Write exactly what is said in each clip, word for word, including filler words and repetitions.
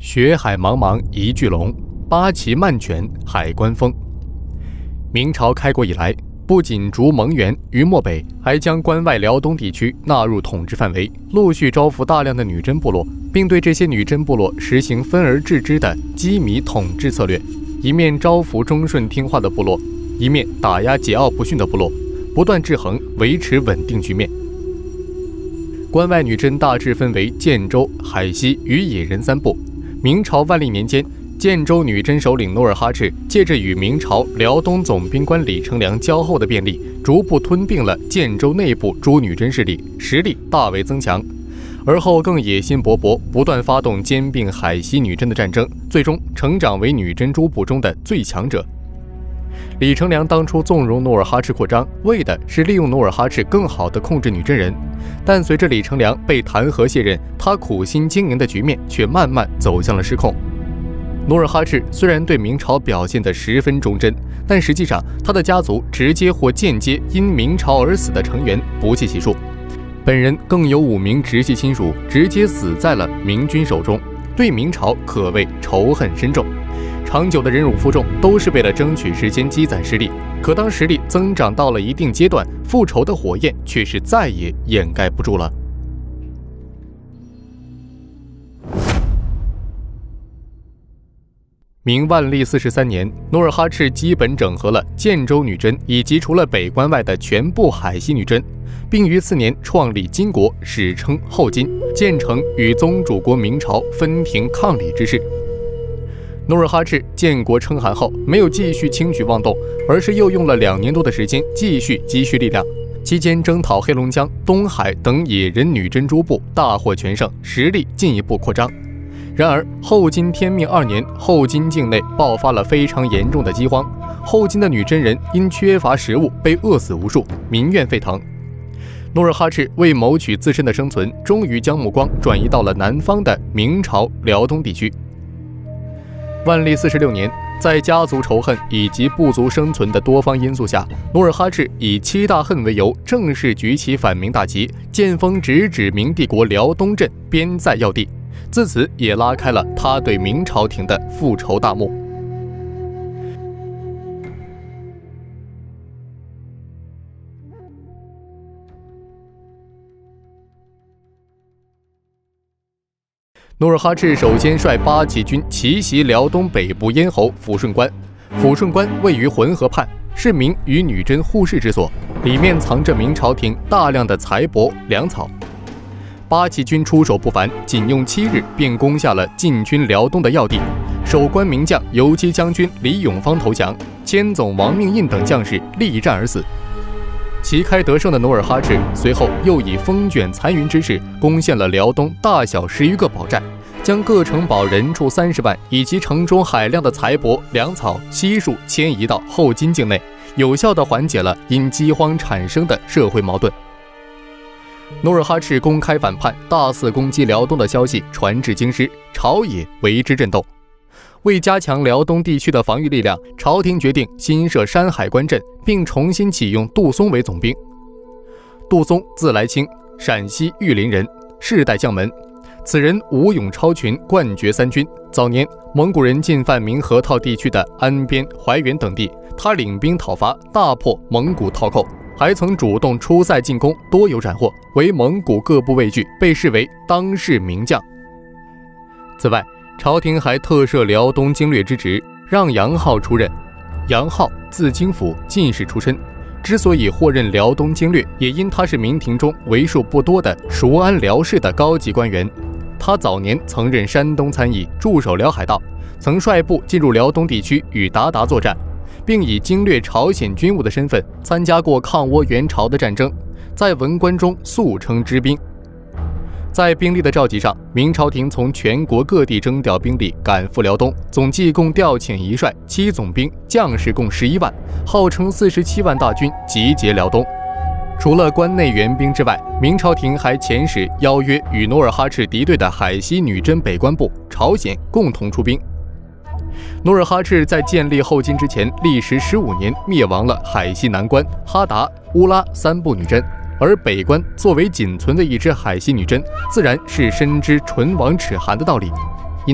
血海茫茫一巨龙，八旗漫卷海关风。明朝开国以来，不仅逐蒙元于漠北，还将关外辽东地区纳入统治范围，陆续招抚大量的女真部落，并对这些女真部落实行分而治之的羁縻统治策略，一面招抚忠顺听话的部落，一面打压桀骜不驯的部落，不断制衡，维持稳定局面。关外女真大致分为建州、海西与野人三部。明朝万历年间，建州女真首领努尔哈赤借着与明朝辽东总兵官李成梁交厚的便利，逐步吞并了建州内部诸女真势力，实力大为增强。而后更野心勃勃，不断发动兼并海西女真的战争，最终成长为女真诸部中的最强者。李成梁当初纵容努尔哈赤扩张，为的是利用努尔哈赤更好地控制女真人。但随着李成梁被弹劾卸任，他苦心经营的局面却慢慢走向了失控。努尔哈赤虽然对明朝表现得十分忠贞，但实际上他的家族直接或间接因明朝而死的成员不计其数，本人更有五名直系亲属直接死在了明军手中，对明朝可谓仇恨深重。长久的忍辱负重都是为了争取时间积攒实力，可当实力增长到了一定阶段，复仇的火焰却是再也掩盖不住了。明万历四十三年，努尔哈赤基本整合了建州女真以及除了北关外的全部海西女真，并于次年创立金国，史称后金，建成与宗主国明朝分庭抗礼之势。努尔哈赤建国称汗后，没有继续轻举妄动，而是又用了两年多的时间继续积蓄力量。期间征讨黑龙江、东海等野人女真诸部，大获全胜，实力进一步扩张。然而，后金天命二年，后金境内爆发了非常严重的饥荒，后金的女真人因缺乏食物被饿死无数，民怨沸腾。努尔哈赤为谋取自身的生存，终于将目光转移到了南方的明朝辽东地区。万历四十六年，在家族仇恨以及不足生存的多方因素下，努尔哈赤以七大恨为由，正式举起反明大旗，剑锋直指明帝国辽东镇边塞要地，自此也拉开了他对明朝廷的复仇大幕。努尔哈赤首先率八旗军奇袭辽东北部咽喉抚顺关。抚顺关位于浑河畔，是明与女真互市之所，里面藏着明朝廷大量的财帛粮草。八旗军出手不凡，仅用七日便攻下了进军辽东的要地。守关名将游击将军李永芳投降，千总王命印等将士力战而死。旗开得胜的努尔哈赤随后又以风卷残云之势攻陷了辽东大小十余个堡寨，将各城堡人畜三十万以及城中海量的财帛粮草悉数迁移到后金境内，有效地缓解了因饥荒产生的社会矛盾。努尔哈赤公开反叛、大肆攻击辽东的消息传至京师，朝野为之震动。为加强辽东地区的防御力量，朝廷决定新设山海关镇，并重新启用杜松为总兵。杜松字来清，陕西玉林人，世代将门。此人武勇超群，冠绝三军。早年蒙古人进犯明河套地区的安边、怀远等地，他领兵讨伐，大破蒙古套寇，还曾主动出塞进攻，多有斩获，为蒙古各部畏惧，被视为当世名将。此外，朝廷还特设辽东经略之职，让杨浩出任。杨浩字京府，进士出身，之所以获任辽东经略，也因他是明廷中为数不多的熟谙辽事的高级官员。他早年曾任山东参议，驻守辽海道，曾率部进入辽东地区与鞑靼作战，并以经略朝鲜军务的身份参加过抗倭援朝的战争，在文官中素称知兵。在兵力的召集上，明朝廷从全国各地征调兵力赶赴辽东，总计共调遣一帅、七总兵，将士共十一万，号称四十七万大军集结辽东。除了关内援兵之外，明朝廷还遣使邀约与努尔哈赤敌对的海西女真北关部、朝鲜共同出兵。努尔哈赤在建立后金之前，历时十五年灭亡了海西南关、哈达、乌拉三部女真。而北关作为仅存的一支海西女真，自然是深知唇亡齿寒的道理，因此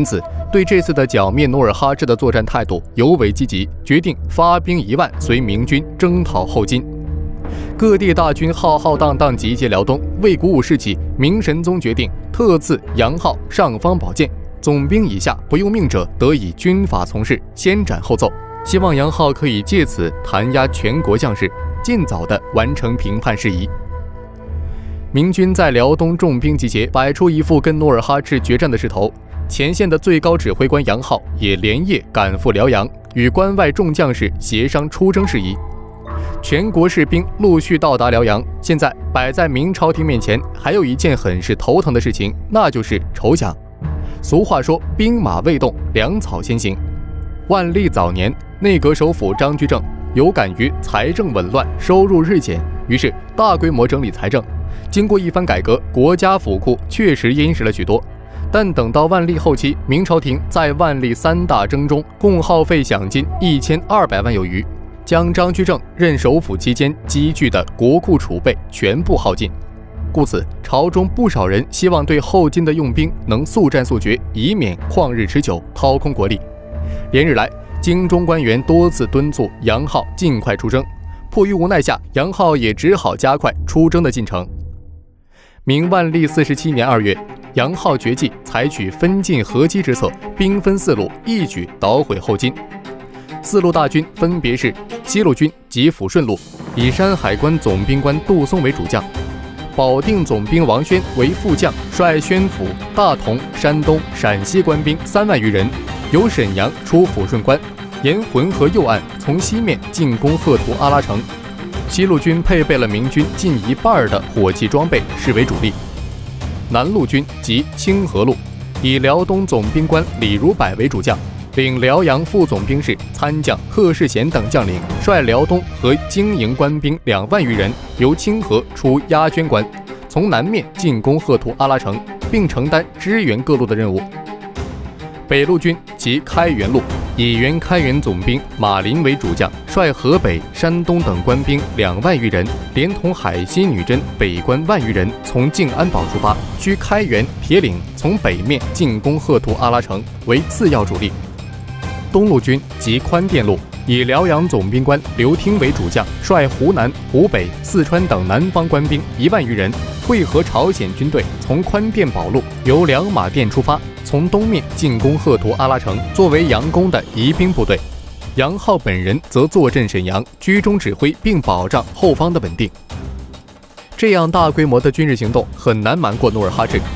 对这次的剿灭努尔哈赤的作战态度尤为积极，决定发兵一万随明军征讨后金。各地大军浩浩荡荡集结辽东，为鼓舞士气，明神宗决定特赐杨浩尚方宝剑，总兵以下不用命者得以军法从事，先斩后奏。希望杨浩可以借此弹压全国将士，尽早地完成平叛事宜。明军在辽东重兵集结，摆出一副跟努尔哈赤决战的势头。前线的最高指挥官杨浩也连夜赶赴辽阳，与关外众将士协商出征事宜。全国士兵陆续到达辽阳，现在摆在明朝廷面前还有一件很是头疼的事情，那就是筹饷。俗话说，兵马未动，粮草先行。万历早年，内阁首辅张居正有感于财政紊乱，收入日减，于是大规模整理财政。经过一番改革，国家府库确实殷实了许多。但等到万历后期，明朝廷在万历三大征中共耗费饷金一千二百万有余，将张居正任首辅期间积聚的国库储备全部耗尽。故此，朝中不少人希望对后金的用兵能速战速决，以免旷日持久，掏空国力。连日来，京中官员多次敦促杨浩尽快出征，迫于无奈下，杨浩也只好加快出征的进程。明万历四十七年二月，杨浩决计采取分进合击之策，兵分四路，一举捣毁后金。四路大军分别是西路军及抚顺路，以山海关总兵官杜松为主将；保定总兵王宣为副将，率宣府、大同、山东、陕西官兵三万余人，由沈阳出抚顺关，沿浑河右岸从西面进攻赫图阿拉城。西路军配备了明军近一半的火器装备，视为主力。南路军及清河路，以辽东总兵官李如柏为主将，领辽阳副总兵事参将贺世贤等将领，率辽东和经营官兵两万余人，由清河出压捐关，从南面进攻赫图阿拉城，并承担支援各路的任务。北路军及开元路，以原开元总兵马林为主将，率河北、山东等官兵两万余人，连同海西女真北关万余人，从静安堡出发，需开元、铁岭，从北面进攻赫图阿拉城，为次要主力。东路军及宽甸路，以辽阳总兵官刘听为主将，率湖南、湖北、四川等南方官兵一万余人，会合朝鲜军队，从宽甸堡路由两马店出发，从东面进攻赫图阿拉城，作为佯攻的疑兵部队。杨浩本人则坐镇沈阳，居中指挥并保障后方的稳定。这样大规模的军事行动很难瞒过努尔哈赤。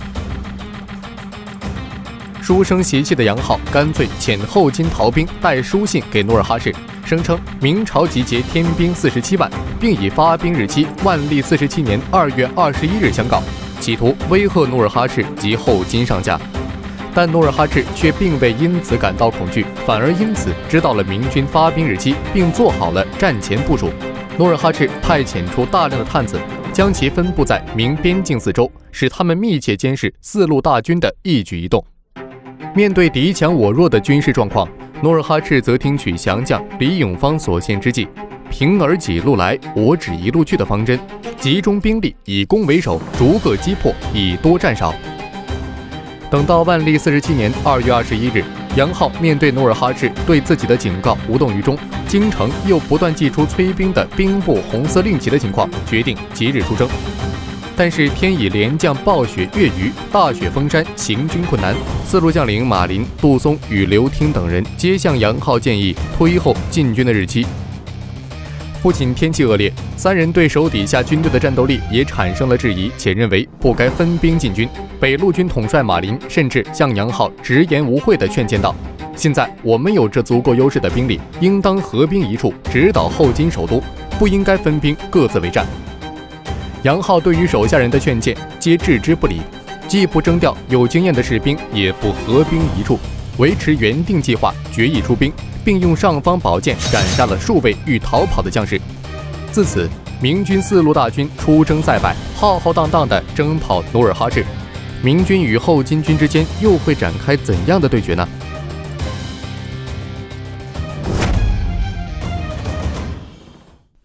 书生习气的杨浩干脆遣后金逃兵带书信给努尔哈赤，声称明朝集结天兵四十七万，并以发兵日期万历四十七年二月二十一日相告，企图威吓努尔哈赤及后金上下。但努尔哈赤却并未因此感到恐惧，反而因此知道了明军发兵日期，并做好了战前部署。努尔哈赤派遣出大量的探子，将其分布在明边境四周，使他们密切监视四路大军的一举一动。面对敌强我弱的军事状况，努尔哈赤则听取降将李永芳所献之计，平儿几路来，我只一路去的方针，集中兵力，以攻为守，逐个击破，以多战少。等到万历四十七年二月二十一日，杨浩面对努尔哈赤对自己的警告无动于衷，京城又不断祭出催兵的兵部红色令旗的情况，决定即日出征。但是天已连降暴雪月余，大雪封山，行军困难。四路将领马林、杜松与刘听等人皆向杨浩建议推后进军的日期。不仅天气恶劣，三人对手底下军队的战斗力也产生了质疑，且认为不该分兵进军。北路军统帅马林甚至向杨浩直言无讳地劝谏道：“现在我们有着足够优势的兵力，应当合兵一处，直捣后金首都，不应该分兵各自为战。”杨浩对于手下人的劝谏皆置之不理，既不征调有经验的士兵，也不合兵一处，维持原定计划，决意出兵，并用尚方宝剑斩杀了数位欲逃跑的将士。自此，明军四路大军出征再败，浩浩荡荡地征讨努尔哈赤。明军与后金军之间又会展开怎样的对决呢？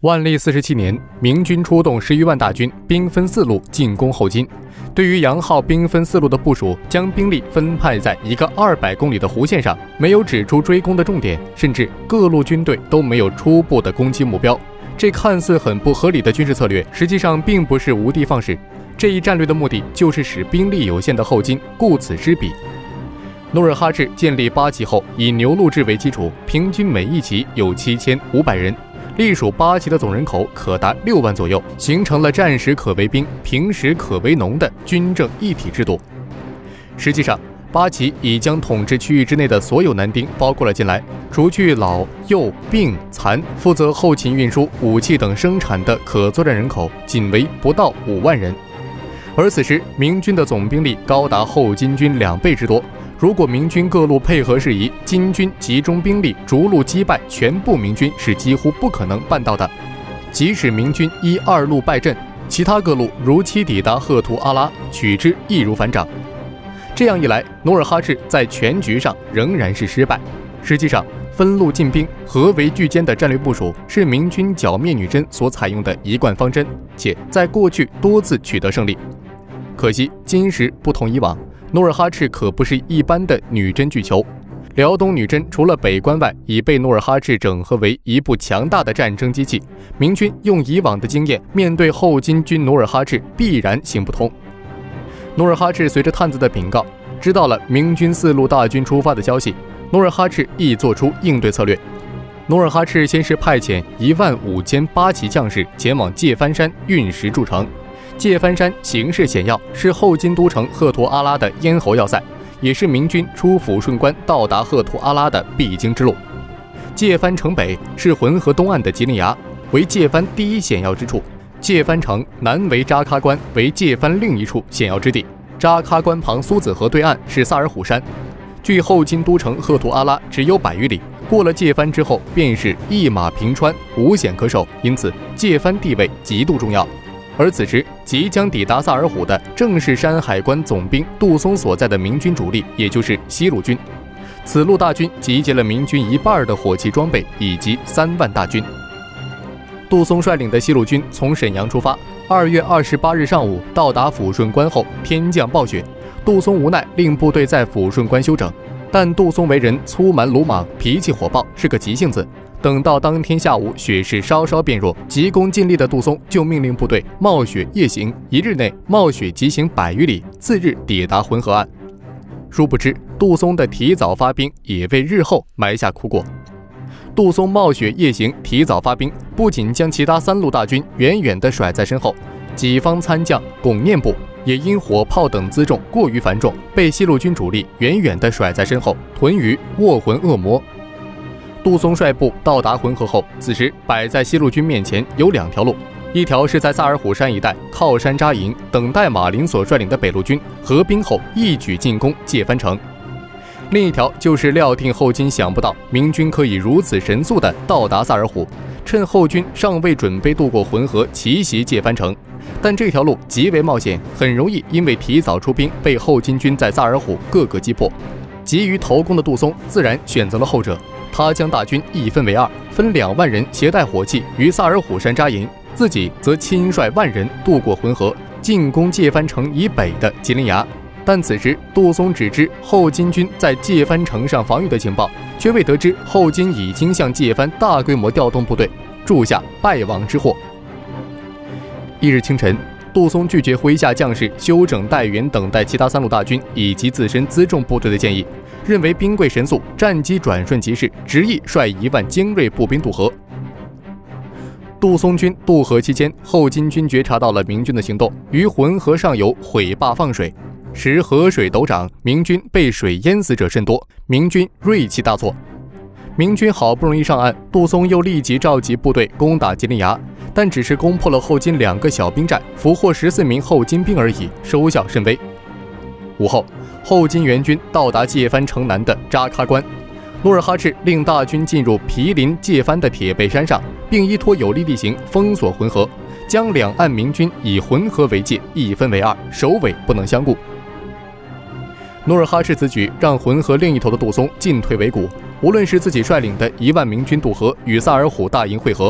万历四十七年，明军出动十余万大军，兵分四路进攻后金。对于杨浩兵分四路的部署，将兵力分派在一个二百公里的弧线上，没有指出追攻的重点，甚至各路军队都没有初步的攻击目标。这看似很不合理的军事策略，实际上并不是无的放矢。这一战略的目的就是使兵力有限的后金顾此失彼。努尔哈赤建立八旗后，以牛录制为基础，平均每一旗有七千五百人。隶属八旗的总人口可达六万左右，形成了战时可为兵，平时可为农的军政一体制度。实际上，八旗已将统治区域之内的所有男丁包括了进来，除去老、幼、病、残，负责后勤运输、武器等生产的可作战人口仅为不到五万人。而此时，明军的总兵力高达后金军两倍之多。如果明军各路配合适宜，金军集中兵力逐路击败全部明军是几乎不可能办到的。即使明军一二路败阵，其他各路如期抵达赫图阿拉，取之易如反掌。这样一来，努尔哈赤在全局上仍然是失败。实际上，分路进兵、合围拒歼的战略部署是明军剿灭女真所采用的一贯方针，且在过去多次取得胜利。可惜今时不同以往。努尔哈赤可不是一般的女真巨球，辽东女真除了北关外，已被努尔哈赤整合为一部强大的战争机器。明军用以往的经验，面对后金军努尔哈赤必然行不通。努尔哈赤随着探子的禀告，知道了明军四路大军出发的消息，努尔哈赤亦做出应对策略。努尔哈赤先是派遣一万五千八旗将士前往界藩山运石筑城。界藩山形势险要，是后金都城赫图阿拉的咽喉要塞，也是明军出抚顺关到达赫图阿拉的必经之路。界藩城北是浑河东岸的吉林崖，为界藩第一险要之处。界藩城南为扎喀关，为界藩另一处险要之地。扎喀关旁苏子河对岸是萨尔虎山，距后金都城赫图阿拉只有百余里。过了界藩之后，便是一马平川，无险可守，因此界藩地位极度重要。而此时即将抵达萨尔虎的正是山海关总兵杜松所在的明军主力，也就是西路军。此路大军集结了明军一半的火器装备以及三万大军。杜松率领的西路军从沈阳出发，二月二十八日上午到达抚顺关后，天降暴雪，杜松无奈令部队在抚顺关休整。但杜松为人粗蛮鲁莽，脾气火爆，是个急性子。等到当天下午雪势稍稍变弱，急功近利的杜松就命令部队冒雪夜行，一日内冒雪急行百余里，次日抵达浑河岸。殊不知，杜松的提早发兵也为日后埋下苦果。杜松冒雪夜行，提早发兵，不仅将其他三路大军远远地甩在身后，己方参将巩念部也因火炮等辎重过于繁重，被西路军主力远远地甩在身后，屯于卧浑恶魔。杜松率部到达浑河后，此时摆在西路军面前有两条路，一条是在萨尔虎山一带靠山扎营，等待马林所率领的北路军合兵后一举进攻界藩城；另一条就是料定后金想不到明军可以如此神速地到达萨尔虎，趁后军尚未准备渡过浑河奇袭界藩城。但这条路极为冒险，很容易因为提早出兵被后金军在萨尔虎各个击破。急于投攻的杜松自然选择了后者。他将大军一分为二，分两万人携带火器于萨尔虎山扎营，自己则亲率万人渡过浑河，进攻界藩城以北的吉林崖。但此时杜松只知后金军在界藩城上防御的情报，却未得知后金已经向界藩大规模调动部队，铸下败亡之祸。翌日清晨，杜松拒绝麾下将士休整待援，等待其他三路大军以及自身辎重部队的建议，认为兵贵神速，战机转瞬即逝，执意率一万精锐步兵渡河。杜松军渡河期间，后金军觉察到了明军的行动，于浑河上游毁坝放水，使河水陡涨，明军被水淹死者甚多，明军锐气大挫。明军好不容易上岸，杜松又立即召集部队攻打吉林崖，但只是攻破了后金两个小兵站，俘获十四名后金兵而已，收效甚微。午后，后金援军到达界藩城南的扎喀关，努尔哈赤令大军进入毗邻界藩的铁背山上，并依托有利地形封锁浑河，将两岸明军以浑河为界，一分为二，首尾不能相顾。努尔哈赤此举让浑河另一头的杜松进退维谷，无论是自己率领的一万明军渡河与萨尔虎大营会合，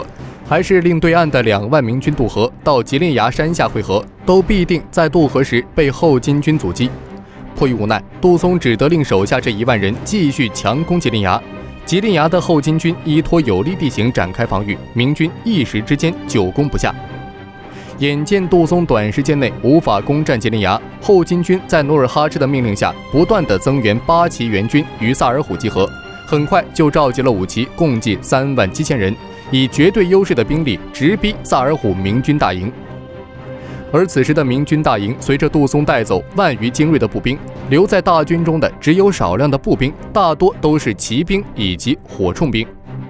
还是令对岸的两万明军渡河到吉林崖山下会合，都必定在渡河时被后金军阻击。迫于无奈，杜松只得令手下这一万人继续强攻吉林崖。吉林崖的后金军依托有利地形展开防御，明军一时之间久攻不下。眼见杜松短时间内无法攻占吉林崖，后金军在努尔哈赤的命令下，不断的增援八旗援军与萨尔浒集合，很快就召集了五旗，共计三万七千人，以绝对优势的兵力直逼萨尔浒明军大营。而此时的明军大营，随着杜松带走万余精锐的步兵，留在大军中的只有少量的步兵，大多都是骑兵以及火铳兵。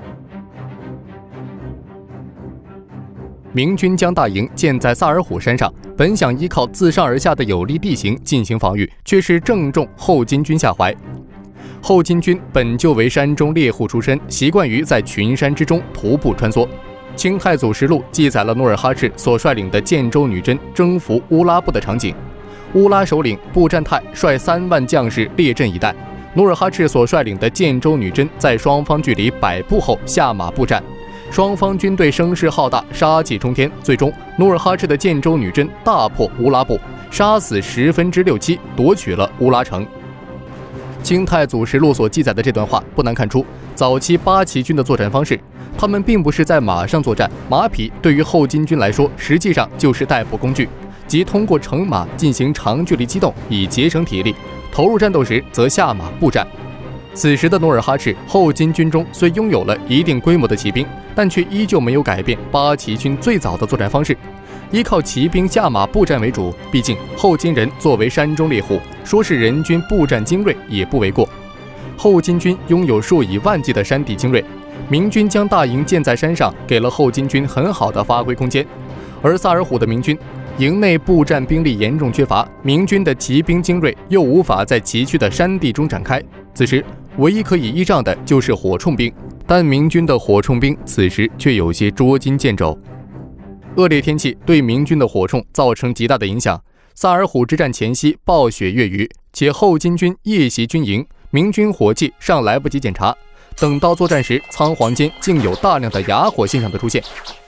明军将大营建在萨尔浒山上，本想依靠自上而下的有利地形进行防御，却是正中后金军下怀。后金军本就为山中猎户出身，习惯于在群山之中徒步穿梭。《清太祖实录》记载了努尔哈赤所率领的建州女真征服乌拉部的场景。乌拉首领布占泰率三万将士列阵以待，努尔哈赤所率领的建州女真在双方距离百步后下马布战。双方军队声势浩大，杀气冲天，最终努尔哈赤的建州女真大破乌拉部，杀死十分之六七，夺取了乌拉城。《清太祖实录》所记载的这段话，不难看出早期八旗军的作战方式。他们并不是在马上作战，马匹对于后金军来说，实际上就是代步工具，即通过乘马进行长距离机动，以节省体力；投入战斗时则下马步战。此时的努尔哈赤后金军中虽拥有了一定规模的骑兵，但却依旧没有改变八旗军最早的作战方式，依靠骑兵下马步战为主。毕竟后金人作为山中猎户，说是人均步战精锐也不为过。后金军拥有数以万计的山地精锐，明军将大营建在山上，给了后金军很好的发挥空间。而萨尔浒的明军营内步战兵力严重缺乏，明军的骑兵精锐又无法在崎岖的山地中展开，此时唯一可以依仗的就是火铳兵，但明军的火铳兵此时却有些捉襟见肘。恶劣天气对明军的火铳造成极大的影响。萨尔浒之战前夕暴雪月余，且后金军夜袭军营，明军火器尚来不及检查，等到作战时，仓皇间竟有大量的哑火现象的出现。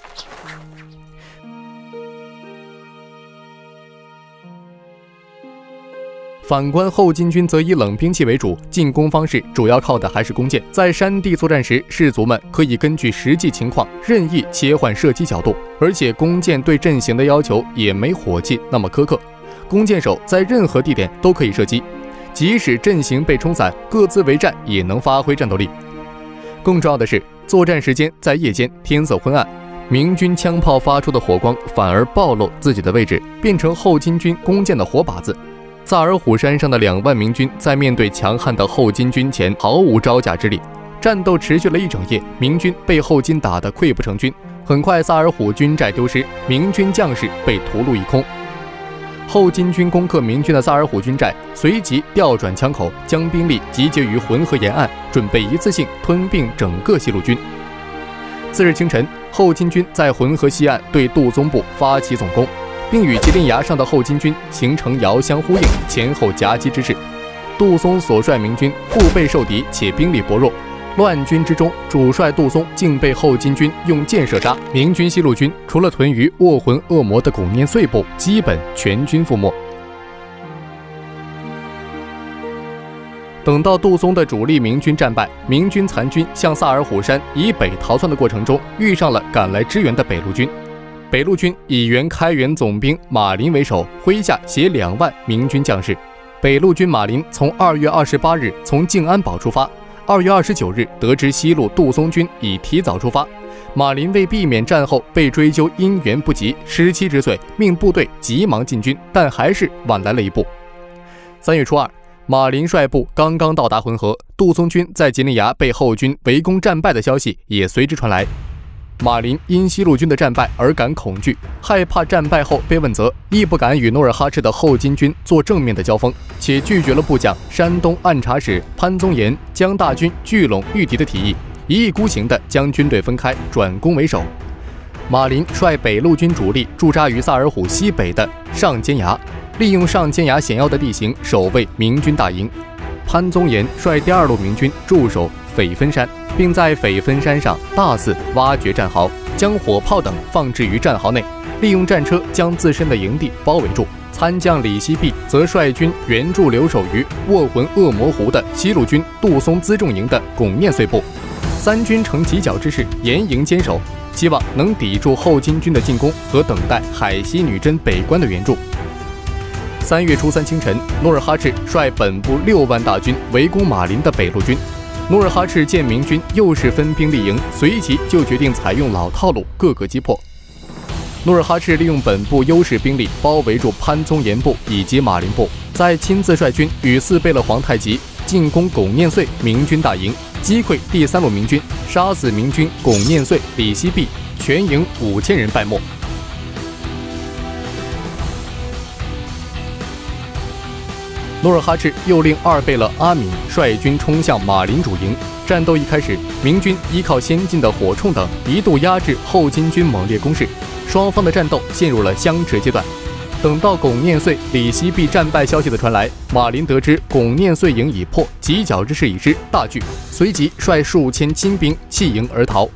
反观后金军则以冷兵器为主，进攻方式主要靠的还是弓箭。在山地作战时，士卒们可以根据实际情况任意切换射击角度，而且弓箭对阵型的要求也没火器那么苛刻，弓箭手在任何地点都可以射击，即使阵型被冲散，各自为战也能发挥战斗力。更重要的是，作战时间在夜间，天色昏暗，明军枪炮发出的火光反而暴露自己的位置，变成后金军弓箭的活靶子。萨尔浒山上的两万明军在面对强悍的后金军前毫无招架之力，战斗持续了一整夜，明军被后金打得溃不成军。很快，萨尔浒军寨丢失，明军将士被屠戮一空。后金军攻克明军的萨尔浒军寨，随即调转枪口，将兵力集结于浑河沿岸，准备一次性吞并整个西路军。次日清晨，后金军在浑河西岸对杜松部发起总攻，并与吉林崖上的后金军形成遥相呼应、前后夹击之势。杜松所率明军腹背受敌，且兵力薄弱，乱军之中，主帅杜松竟被后金军用箭射杀。明军西路军除了屯于卧浑恶魔的巩念穗部，基本全军覆没。等到杜松的主力明军战败，明军残军向萨尔浒山以北逃窜的过程中，遇上了赶来支援的北路军。北路军以原开元总兵马林为首，麾下携两万明军将士。北路军马林从二月二十八日从静安堡出发，二月二十九日得知西路杜松军已提早出发，马林为避免战后被追究因缘不及、失期之罪，命部队急忙进军，但还是晚来了一步。三月初二，马林率部刚刚到达浑河，杜松军在吉林崖被后军围攻战败的消息也随之传来。马林因西路军的战败而感恐惧，害怕战败后被问责，亦不敢与努尔哈赤的后金军做正面的交锋，且拒绝了部将山东按察使潘宗岩将大军聚拢御敌的提议，一意孤行地将军队分开，转攻为守。马林率北路军主力驻扎于萨尔浒西北的上尖崖，利用上尖崖险要的地形守卫明军大营。潘宗岩率第二路明军驻守斐分山，并在斐分山上大肆挖掘战壕， 将火炮等放置于战壕内，利用战车将自身的营地包围住。参将李希弼则率军援助留守于卧魂恶魔湖的西路军杜松辎重营的巩念岁部。三军呈犄角之势，严营坚守，希望能抵住后金军的进攻和等待海西女真北关的援助。三月初三清晨，努尔哈赤率本部六万大军围攻马林的北路军。努尔哈赤见明军又是分兵立营，随即就决定采用老套路，各个击破。努尔哈赤利用本部优势兵力包围住潘宗岩部以及马林部，再亲自率军与四贝勒皇太极进攻巩念岁明军大营，击溃第三路明军，杀死明军巩念岁、李希弼，全营五千人败没。努尔哈赤又令二贝勒阿敏率军冲向马林主营。战斗一开始，明军依靠先进的火铳等，一度压制后金军猛烈攻势，双方的战斗陷入了相持阶段。等到巩念岁、李希弼战败消息的传来，马林得知巩念岁营已破，犄角之势已失，大惧，随即率数千亲兵弃营而逃。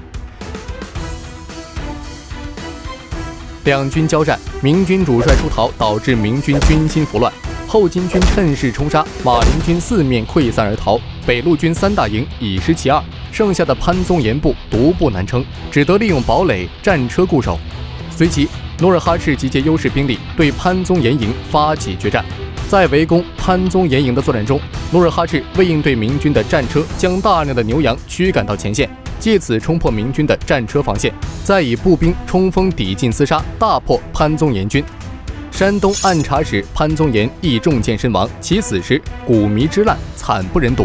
两军交战，明军主帅出逃，导致明军军心拂乱。后金军趁势冲杀，马林军四面溃散而逃，北路军三大营已失其二，剩下的潘宗岩部独步难撑，只得利用堡垒、战车固守。随即，努尔哈赤集结优势兵力对潘宗岩营发起决战。在围攻潘宗岩营的作战中，努尔哈赤为应对明军的战车，将大量的牛羊驱赶到前线，借此冲破明军的战车防线，再以步兵冲锋抵近厮杀，大破潘宗岩军。山东按察使潘宗岩亦中箭身亡，其死时骨糜之烂，惨不忍睹。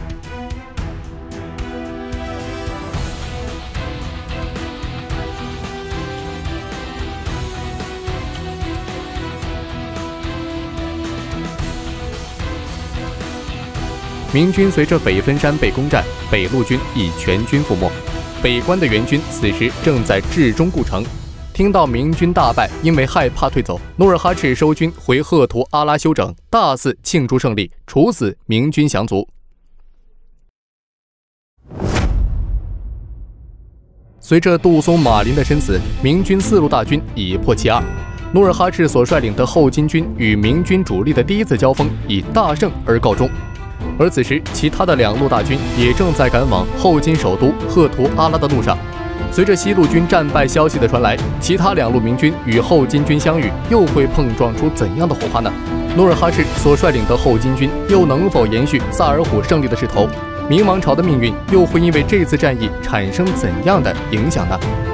明军随着北分山被攻占，北路军亦全军覆没。北关的援军此时正在至中固城。听到明军大败，因为害怕退走，努尔哈赤收军回赫图阿拉休整，大肆庆祝胜利，处死明军降卒。随着杜松、马林的身死，明军四路大军已破其二。努尔哈赤所率领的后金军与明军主力的第一次交锋以大胜而告终。而此时，其他的两路大军也正在赶往后金首都赫图阿拉的路上。随着西路军战败消息的传来，其他两路明军与后金军相遇，又会碰撞出怎样的火花呢？努尔哈赤所率领的后金军又能否延续萨尔浒胜利的势头？明王朝的命运又会因为这次战役产生怎样的影响呢？